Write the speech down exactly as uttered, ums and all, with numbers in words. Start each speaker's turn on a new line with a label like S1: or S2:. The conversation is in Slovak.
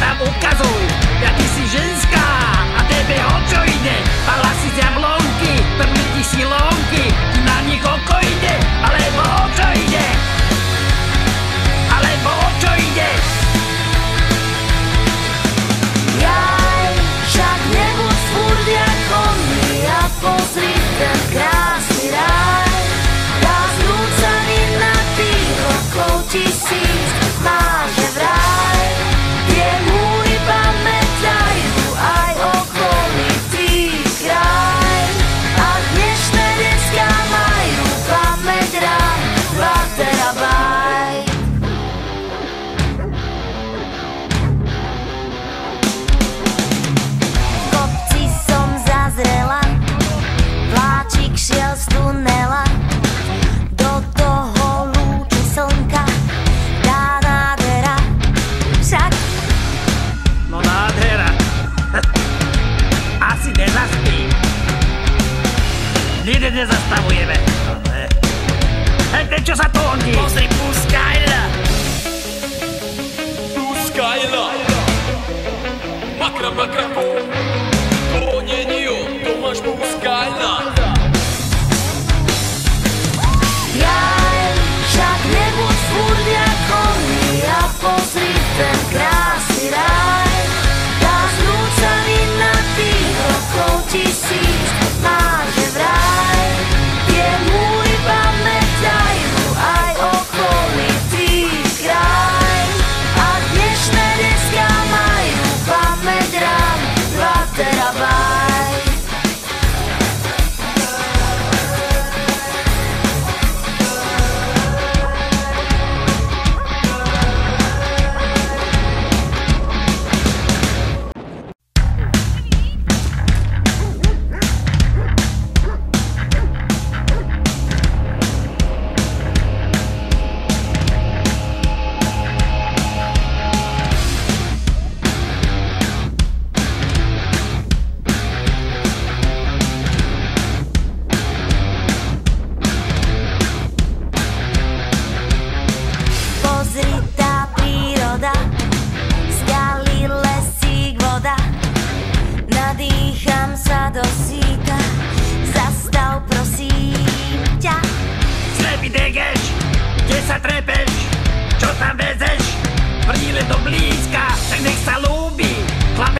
S1: tam ukazuj, jaký si ženská a tebe o čo ide? Mala si z jablonky, první ti silonky, ti na nich oko ide, alebo o čo ide? Alebo o čo ide?
S2: Jaj, však nebuď furt jako my a pozri ten krásny ráj. Dá zrúcaný na tých rokov tisíc má.